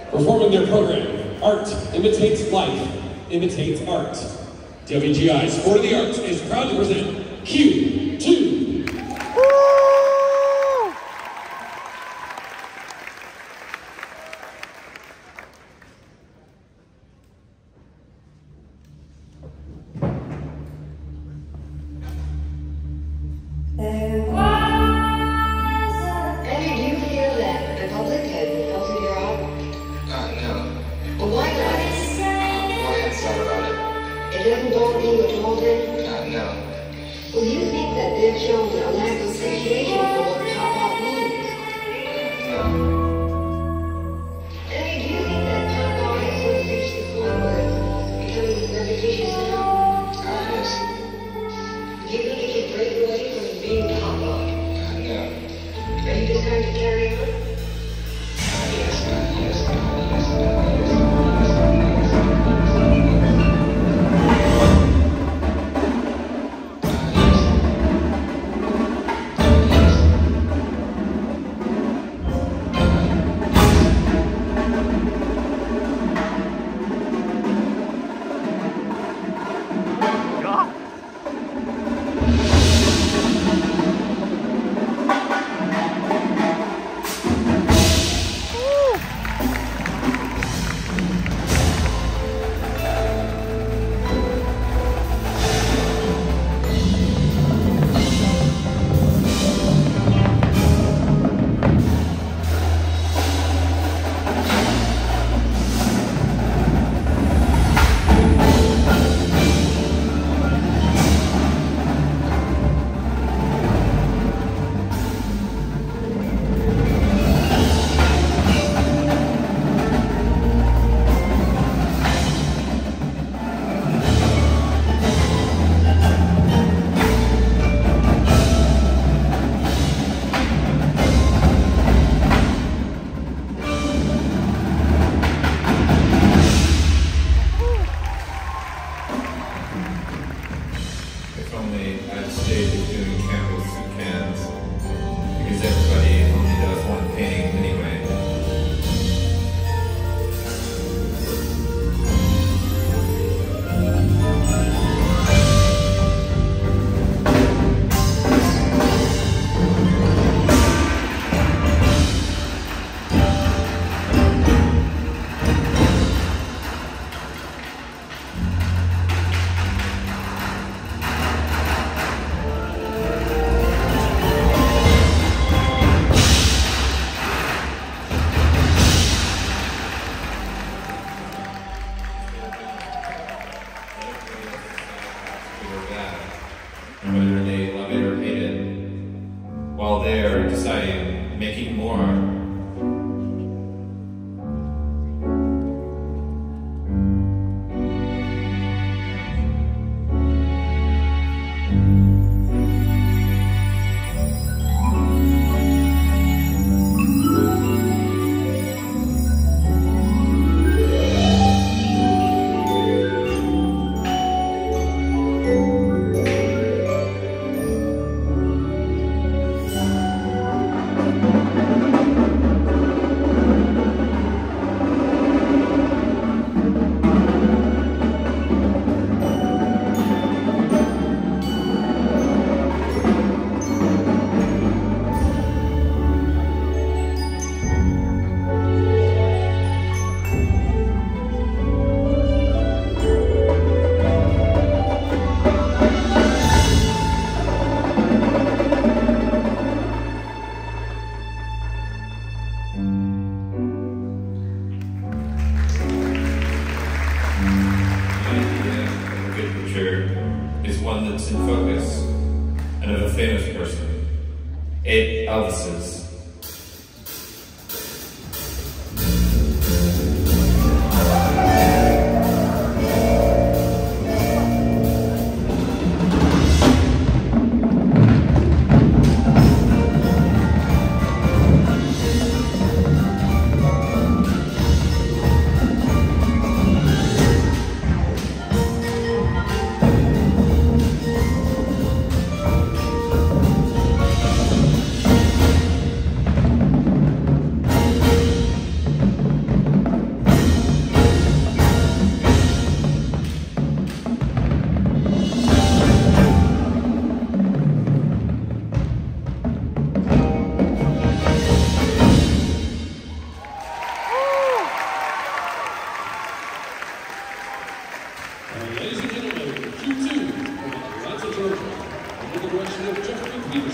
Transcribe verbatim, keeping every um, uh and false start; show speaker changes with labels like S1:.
S1: Performing their program, Art Imitates Life, Imitates Art. W G I Sport of the Arts is proud to present Q two.
S2: Whether they love it or hate it, while they're deciding, making more. Is one that's in focus, and of a famous person, eight Elvises.
S1: Ladies and gentlemen, Q two from Atlanta, Georgia, under the direction of Jeffrey Peterson.